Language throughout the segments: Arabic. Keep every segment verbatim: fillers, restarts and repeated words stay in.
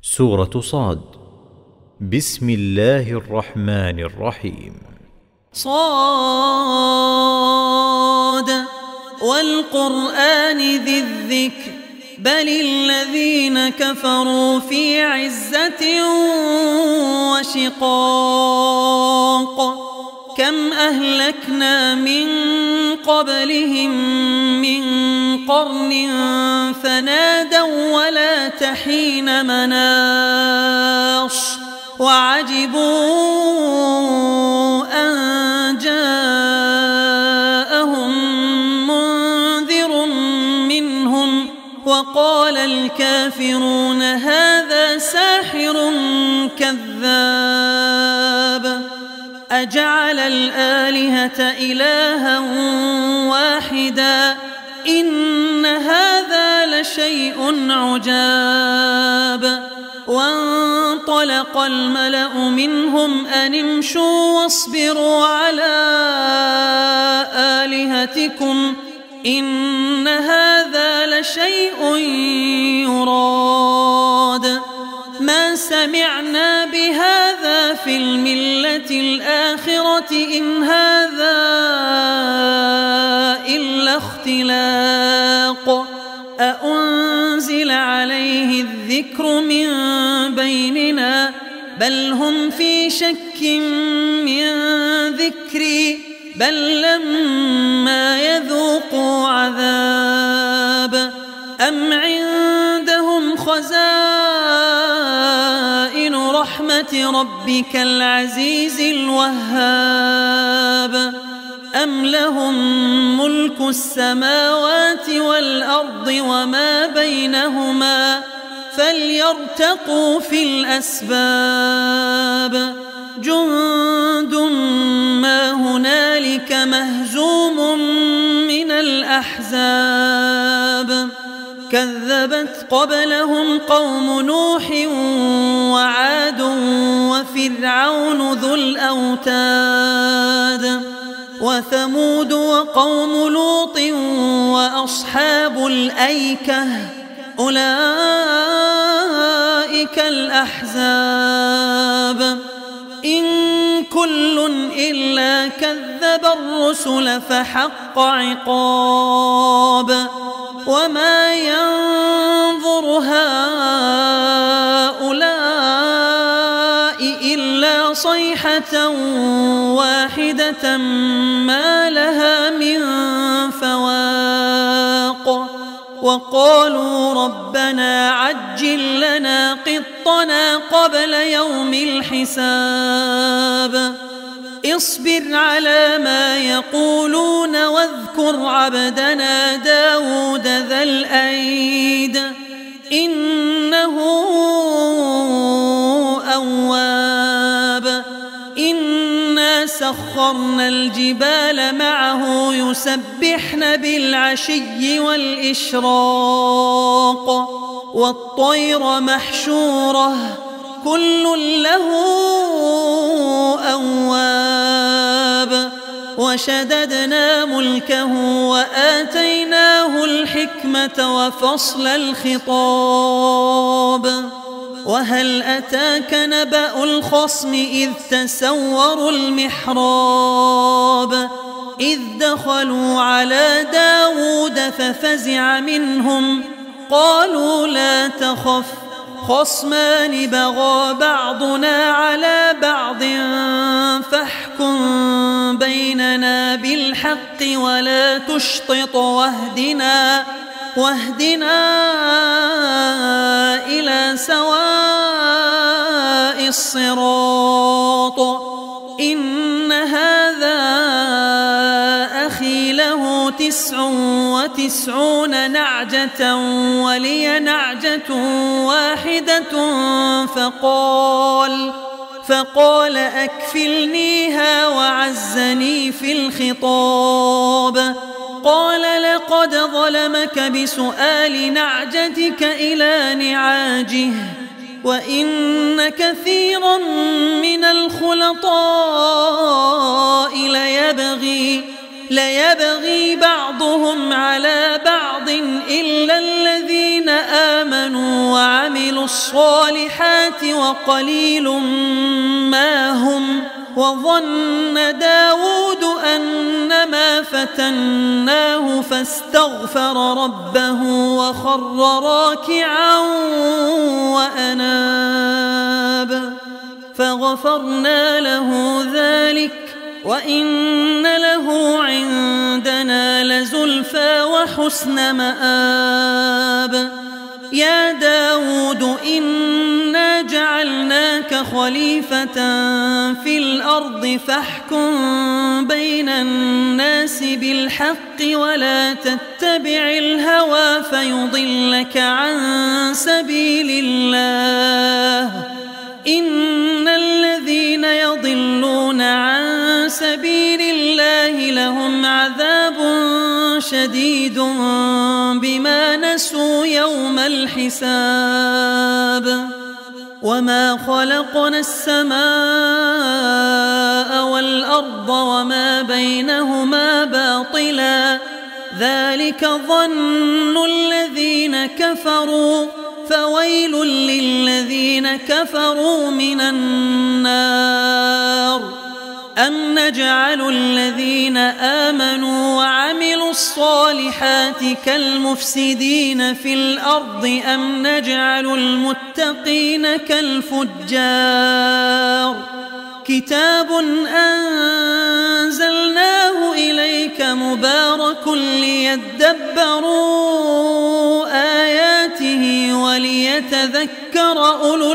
سورة صاد. بسم الله الرحمن الرحيم. صاد والقرآن ذي الذكر بل الذين كفروا في عزة وشقاق كم أهلكنا من قبلهم من قرن فنادوا ولا تحين مناص وعجبوا أن جاءهم منذر منهم وقال الكافرون هذا ساحر كذاب أجعل الآلهة إلها واحدا إن هذا لشيء عجاب وانطلق الملأ منهم أن امشوا واصبروا على آلهتكم إن هذا لشيء يراد ما سمعنا بهذا في الملة الآخرة إن هذا إلا اختلاق أأنزل عليه الذكر من بيننا بل هم في شك من ذكري بل لما يذوقوا عذاب أم عندهم خزائن رحمة ربك العزيز الوهاب أم لهم ملك السماوات والأرض وما بينهما فليرتقوا في الأسباب جند ما هنالك مهزوم من الأحزاب كذبت قبلهم قوم نوح وعاد وفرعون ذو الأوتاد وثمود وقوم لوط وأصحاب الأيكة أولئك الأحزاب إن كل إلا كذب الرسل فحق عقاب وما ينظر هؤلاء إلا صيحة واحدة ما لها من فواق وقالوا ربنا عجل لنا قطنا قبل يوم الحساب اصبر على ما يقولون واذكر عبدنا داود ذا الأيد إنه أواب إنا سخرنا الجبال معه يسبحن بالعشي والإشراق والطير محشورة كل له أواب وشددنا ملكه وآتيناه الحكمة وفصل الخطاب وهل أتاك نبأ الخصم إذ تسوروا المحراب إذ دخلوا على داود ففزع منهم قالوا لا تخف خصمان بغى بعضنا على بعض فاحكم بيننا بالحق ولا تشطط واهدنا واهدنا إلى سواء الصراط إن هذا أخي له تسع وتسعون نعجة ولي نعجة واحدة فقال فقال أكفلنيها وعزني في الخطاب قال لقد ظلمك بسؤال نعجتك إلى نعاجه وإن كثيرا من الخلطاء ليبغي ليبغي بعضهم على بعض إلا الذين آمنوا وعملوا الصالحات وقليل ما هم. وظن داود أنما فتناه فاستغفر ربه وخر راكعا وأناب فغفرنا له ذلك وإن له عندنا لزلفى وحسن مآب. يا داود إنا جعلناك خليفة في الأرض فاحكم بين الناس بالحق ولا تتبع الهوى فيضلك عن سبيل الله. إن الذين يضلون عن سبيل الله لهم عذاب شديد بما نسوا يوم الحساب. وما خلقنا السماء والأرض وما بينهما باطلا ذلك ظن الذين كفروا فويل للذين كفروا من النار. أم نجعل الذين آمنوا وعملوا الصالحات كالمفسدين في الأرض أم نجعل المتقين كالفجار. كتاب أنزلناه إليك مبارك ليدبروا آياته وليتذكر أولو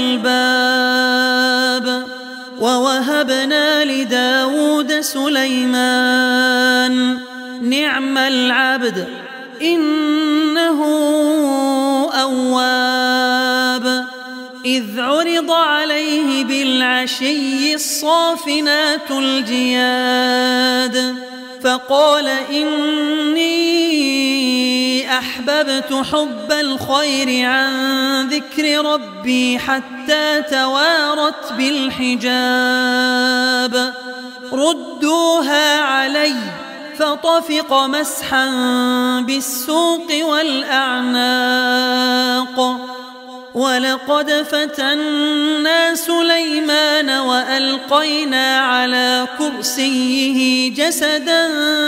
الألباب. ووهبنا لداود سليمان نعم العبد إنه أواب. إذ عرض عليه بالعشي الصافنات الجياد فقال إني أحببت حب الخير عن ذكر ربي حتى توارت بالحجاب. ردوها علي فطفق مسحا بالسوق والأعناق. ولقد فتنا سليمان وألقينا على كرسيه جسدا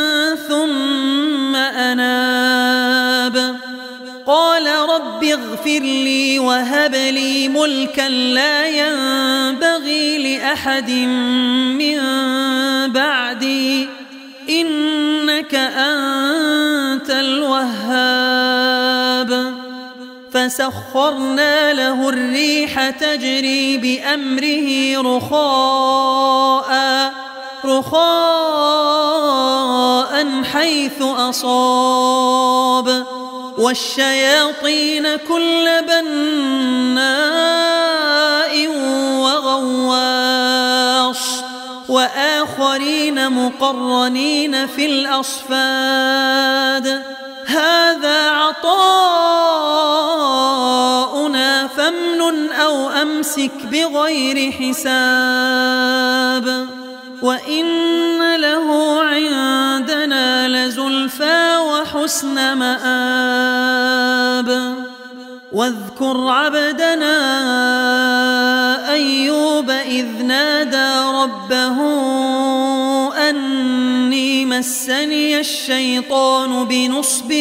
ثم أناب. قال رب اغفر لي وهب لي ملكا لا ينبغي لأحد من بعدي إنك أنت الوهاب. فسخرنا له الريح تجري بأمره رخاء رخاء حيث أصاب والشياطين كل بناء وغواص وآخرين مقرنين في الأصفاد. هذا عطاؤنا فامنن أو أمسك بغير حساب. وإن له عندنا لزلفى وحسن مآب. واذكر عبدنا أيوب إذ نادى ربه أني مسني الشيطان بنصب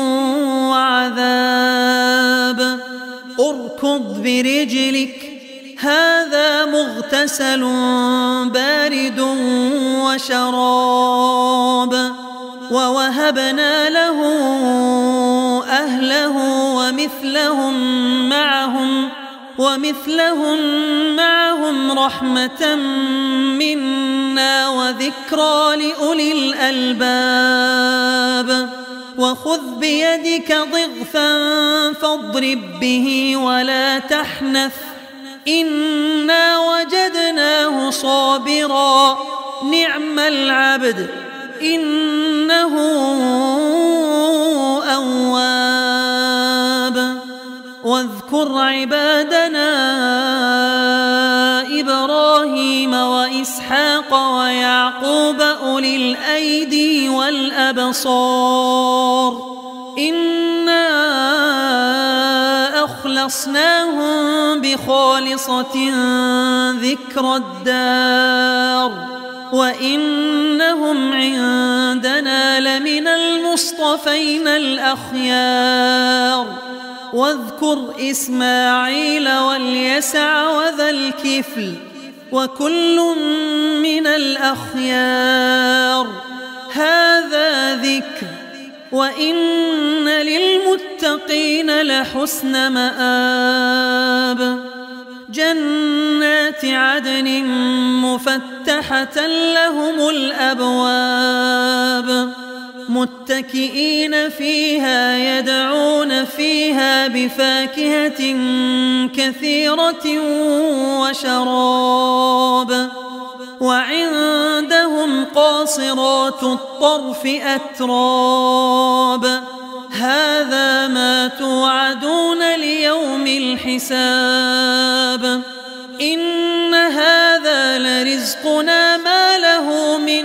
وعذاب. اركض برجلك هذا مغتسل بارد وشراب. ووهبنا له أهله ومثلهم معهم ومثلهم معهم رحمة منا وذكرى لأولي الألباب. وخذ بيدك ضغثا فاضرب به ولا تحنث إنا وجدناه صابرا نعم العبد إنه أواب. واذكر عبادنا إبراهيم وإسحاق ويعقوب أولي الأيدي والأبصار إنا أخلصناهم بخالصة ذكر الدار وإنهم عندنا لمن المصطفين الأخيار واذكر إسماعيل واليسع وذا الكفل وكل من الأخيار هذا ذكر وإن للمتقين لحسن مآب جنات عدن مفتحة لهم الأبواب متكئين فيها يدعون فيها بفاكهة كثيرة وشراب وعندهم قاصرات الطرف أتراب هذا ما توعدون ليوم الحساب إن هذا لرزقنا ما له من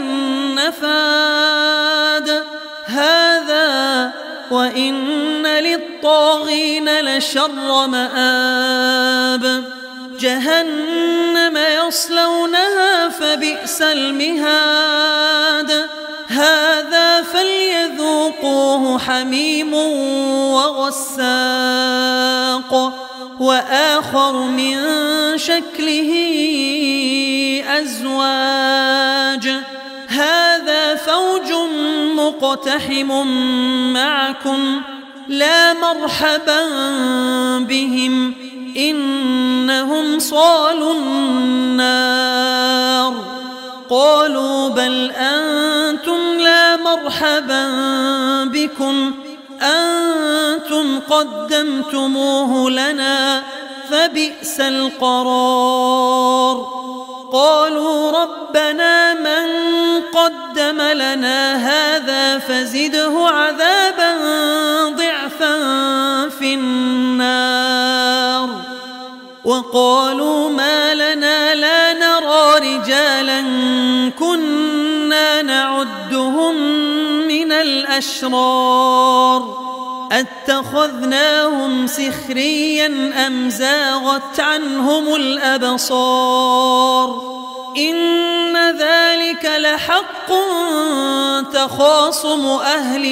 نفاد هذا وإن للطاغين لشر مآب جهنم يصلونها فبئس المهاد هذا فليذوقوه حميم وغساق وآخر من شكله أزواج هذا فوج مقتحم معكم لا مرحبا بهم إنهم صالوا النار قالوا بل أنتم لا مرحبا بكم أنتم قدمتموه لنا فبئس القرار قالوا ربنا من قدم لنا هذا فزده عذابا ضعفا في النار وقالوا ما لنا لا نرى رجالا كنا نعدهم من الأشرار أتخذناهم سخريا أم زاغت عنهم الأبصار إن ذلك لحق تخاصم أهل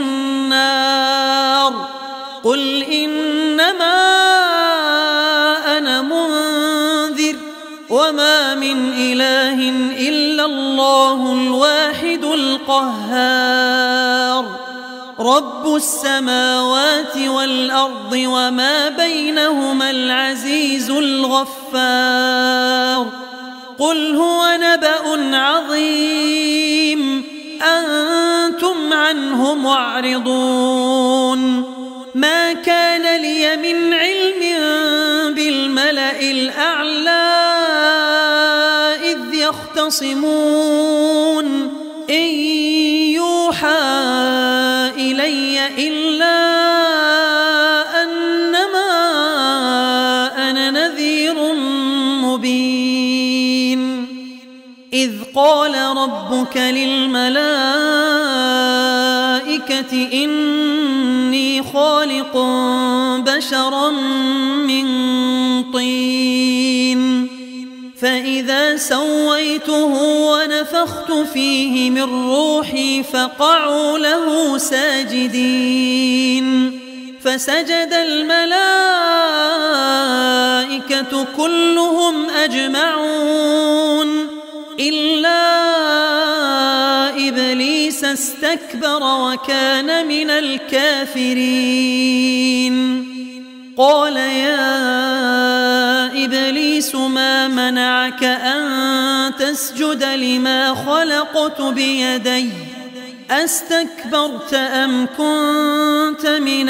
النار قل إنما أنا منذر وما من إله إلا الله الواحد القهار رب السماوات والأرض وما بينهما العزيز الغفار قل هو نبأ عظيم أنتم عنه معرضون ما كان لي من علم بالملأ الأعلى إذ يختصمون إن يوحى إلي إلا أنما أنا نذير مبين إذ قال ربك للملائكة إني خالق بشرا من طين فإذا سويته ونفخت فيه من روحي فقعوا له ساجدين فسجد الملائكة كلهم أجمعون إلا إبليس استكبر وكان من الكافرين قال يا إبليس ما منعك أن تسجد لما خلقت بيدي أستكبرت أم كنت من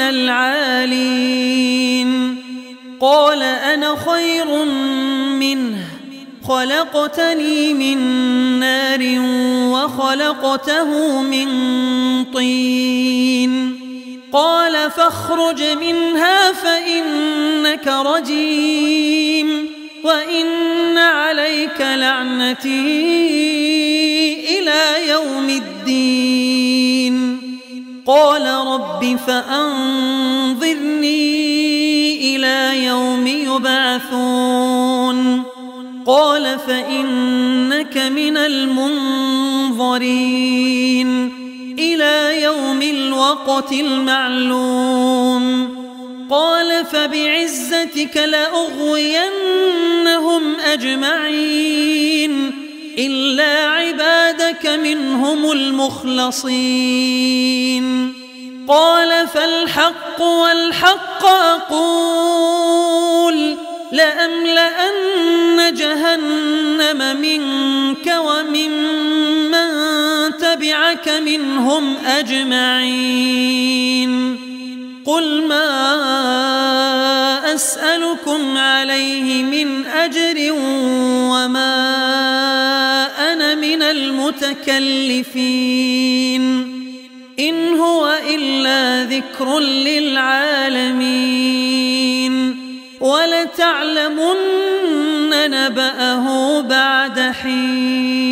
العالين قال أنا خير منه خلقتني من نار وخلقته من طين قال فاخرج منها فإنك رجيم وإن عليك لعنتي إلى يوم الدين قال رب رب فأنظرني إلى يوم يبعثون قال فإنك من المنظرين إلى يوم الوقت المعلوم قال فبعزتك لأغوينهم أجمعين إلا عبادك منهم المخلصين قال فالحق والحق أقول لأملأن جهنم منك وممن تبعك منهم أجمعين قل ما أسألكم عليه من أجر وما أنا من المتكلفين إن هو إلا ذكر للعالمين ولتعلمن نبأه بعد حين